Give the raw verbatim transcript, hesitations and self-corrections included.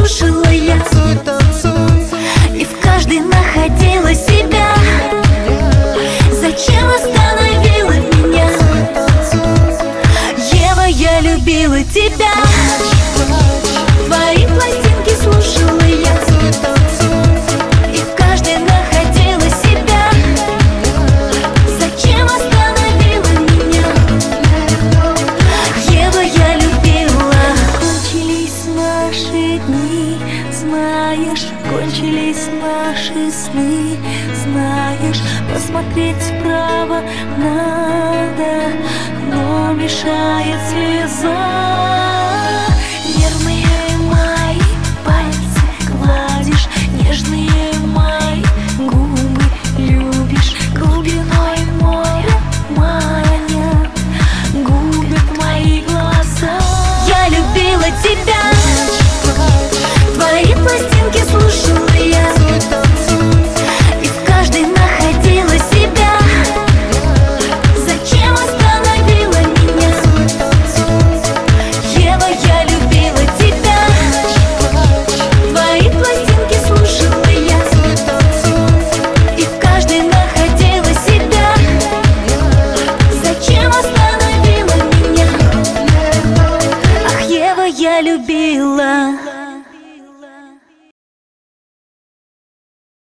слушала я, и в каждой находила себя. Зачем остановила меня? Ева, я любила тебя. Твои пластинки слушала я, и в каждой находила себя. Зачем остановила меня? Ева, я любила. Кончились наши дни, знаешь, кончились наши сны, знаешь, посмотреть вправо надо, но мешает слеза. Нервные мои пальцы гладишь, нежные мои губы любишь, глубиной моря маня губят мои глаза. Я любила тебя. Твои пластинки слушала я, и в каждой находила себя. Зачем остановила меня? Ева, я любила тебя. Твои пластинки слушала я, и в каждой находила себя. Зачем остановила меня? Ах, Ева, я любила.